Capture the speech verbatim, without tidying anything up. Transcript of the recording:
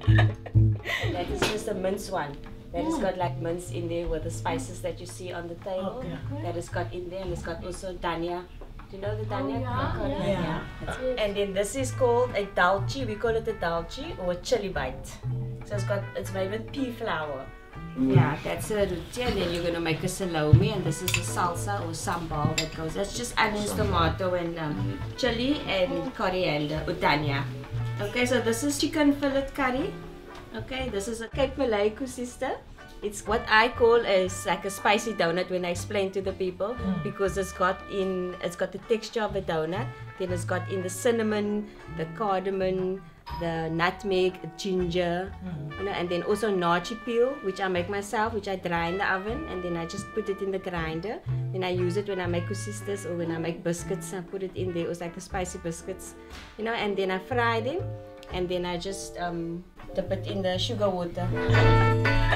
That is just a mince one. That has got like mince in there with the spices that you see on the table. Okay. That is got in there, and it's got also dhania. Do you know the dhania? Oh, yeah. Yeah. yeah. And then this is called a dalchi. We call it a dalchi or a chili bite. So it's got it's made with pea flour. Yeah, that's a roti, and then you're gonna make a salami, and this is a salsa or sambal that goes. That's just onions, tomato, and um, chili and coriander or dhania. Okay, so this is chicken fillet curry. Okay, this is a Cape Malay sister. It's what I call as like a spicy donut when I explain to the people mm. because it's got in it's got the texture of a donut. Then it's got in the cinnamon, the cardamom, the nutmeg, ginger, mm. you know, and then also nachi peel, which I make myself, which I dry in the oven, and then I just put it in the grinder. Then I use it when I make kusistas or when I make biscuits. I put it in there. It was like a spicy biscuits, you know, and then I fry them, and then I just um, dip it in the sugar water.